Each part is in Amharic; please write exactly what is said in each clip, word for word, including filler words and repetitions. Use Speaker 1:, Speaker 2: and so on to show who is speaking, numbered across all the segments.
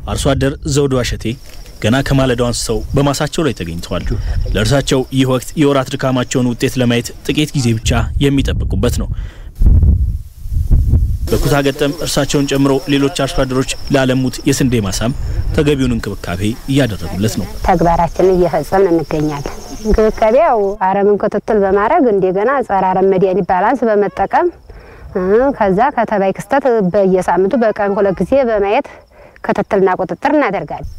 Speaker 1: አርሶ አደር ዘውዱ አሸቴ ገና ከማለዳው አንስተው በማሳቸው ላይ ተገኝተዋል። ለእርሳቸው ይህ ወቅት የወራት ድካማቸውን ውጤት ለማየት ጥቂት ጊዜ ብቻ የሚጠብቁበት ነው። በኩታ ገጠም እርሳቸውን ጨምሮ ሌሎች አርሶ አደሮች ለዓለሙት የስንዴ ማሳም ተገቢውን እንክብካቤ እያደረጉለት ነው።
Speaker 2: ተግባራችንን እየፈጸምን እንገኛለን። እንክብካቤው አረምን ክትትል በማድረግ እንደገና ጸረ አረም መድኃኒት ባላንስ በመጠቀም ከዛ ከተባይ ክስተት በየሳምንቱ በቀን ሁለት ጊዜ በማየት ክትትልና ቁጥጥር እናደርጋለን።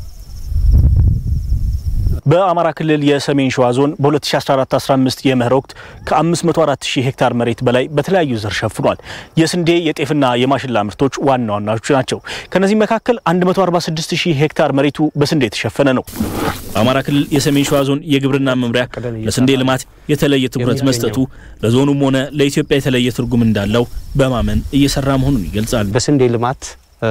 Speaker 1: በአማራ ክልል የሰሜን ሸዋ ዞን በ2014 አስራ አምስት የመኸር ወቅት ከ504 ሺህ ሄክታር መሬት በላይ በተለያዩ ዘር ሸፍኗል። የስንዴ የጤፍና የማሽላ ምርቶች ዋና ዋናዎቹ ናቸው። ከነዚህ መካከል መቶ አርባ ስድስት ሺህ ሄክታር መሬቱ በስንዴ የተሸፈነ ነው። በአማራ ክልል የሰሜን ሸዋ ዞን የግብርና መምሪያ ለስንዴ ልማት የተለየ ትኩረት መስጠቱ ለዞኑም ሆነ ለኢትዮጵያ የተለየ ትርጉም እንዳለው በማመን እየሰራ መሆኑን ይገልጻል።
Speaker 3: በስንዴ ልማት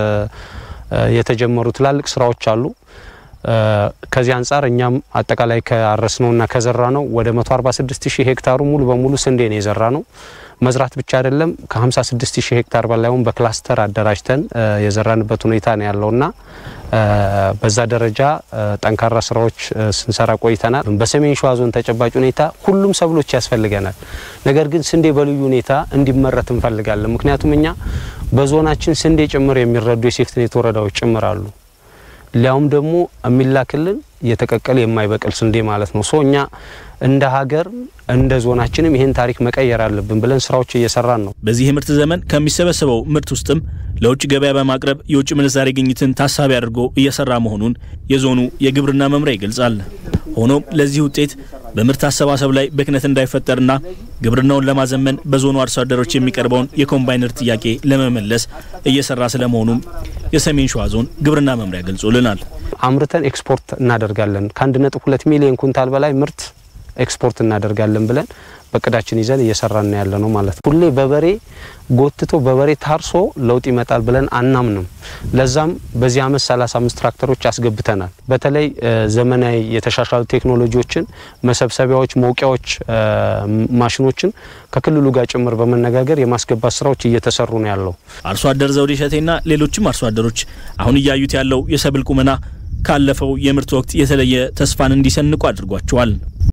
Speaker 3: የተጀመሩ ትላልቅ ስራዎች አሉ። ከዚህ አንፃር እኛም አጠቃላይ ከአረስነውና ከዘራነው ወደ መቶ አርባ ስድስት ሺህ ሄክታሩ ሙሉ በሙሉ ስንዴ ነው የዘራነው። መዝራት ብቻ አይደለም ከ56 ሺህ ሄክታር በላይውን በክላስተር አደራጅተን የዘራንበት ሁኔታ ነው ያለውና በዛ ደረጃ ጠንካራ ስራዎች ስንሰራ ቆይተናል። በሰሜን ሸዋ ዞን ተጨባጭ ሁኔታ ሁሉም ሰብሎች ያስፈልገናል። ነገር ግን ስንዴ በልዩ ሁኔታ እንዲመረት እንፈልጋለን። ምክንያቱም እኛ በዞናችን ስንዴ ጭምር የሚረዱ የሴፍትኔት ወረዳዎች ጭምር አሉ። ሊያውም ደግሞ የሚላክልን የተቀቀለ የማይበቅል ስንዴ ማለት ነው። ሶኛ እንደ ሀገር እንደ ዞናችንም ይሄን ታሪክ መቀየር አለብን ብለን ስራዎች እየሰራን ነው።
Speaker 1: በዚህ ምርት ዘመን ከሚሰበሰበው ምርት ውስጥም ለውጭ ገበያ በማቅረብ የውጭ ምንዛሬ ግኝትን ታሳቢ አድርጎ እየሰራ መሆኑን የዞኑ የግብርና መምሪያ ይገልጻል። ሆኖም ለዚህ ውጤት በምርት አሰባሰብ ላይ ብክነት እንዳይፈጠርና ግብርናውን ለማዘመን በዞኑ አርሶ አደሮች የሚቀርበውን የኮምባይነር ጥያቄ ለመመለስ እየሰራ ስለመሆኑም የሰሜን ሸዋ ዞን ግብርና መምሪያ ገልጾልናል።
Speaker 3: አምርተን ኤክስፖርት እናደርጋለን ከአንድ ነጥብ ሁለት ሚሊዮን ኩንታል በላይ ምርት ኤክስፖርት እናደርጋለን ብለን በቅዳችን ይዘን እየሰራን ያለ ነው ማለት ነው። ሁሌ በበሬ ጎትቶ በበሬ ታርሶ ለውጥ ይመጣል ብለን አናምንም። ለዛም በዚህ አመት ሰላሳ አምስት ትራክተሮች አስገብተናል። በተለይ ዘመናዊ የተሻሻሉ ቴክኖሎጂዎችን መሰብሰቢያዎች፣ መውቂያዎች፣ ማሽኖችን ከክልሉ ጋር ጭምር በመነጋገር የማስገባት ስራዎች እየተሰሩ ነው ያለው።
Speaker 1: አርሶ አደር ዘውዴ ሸቴና ሌሎችም አርሶ አደሮች አሁን ያዩት ያለው የሰብል ቁመና ካለፈው የምርት ወቅት የተለየ ተስፋን እንዲሰንቁ አድርጓቸዋል።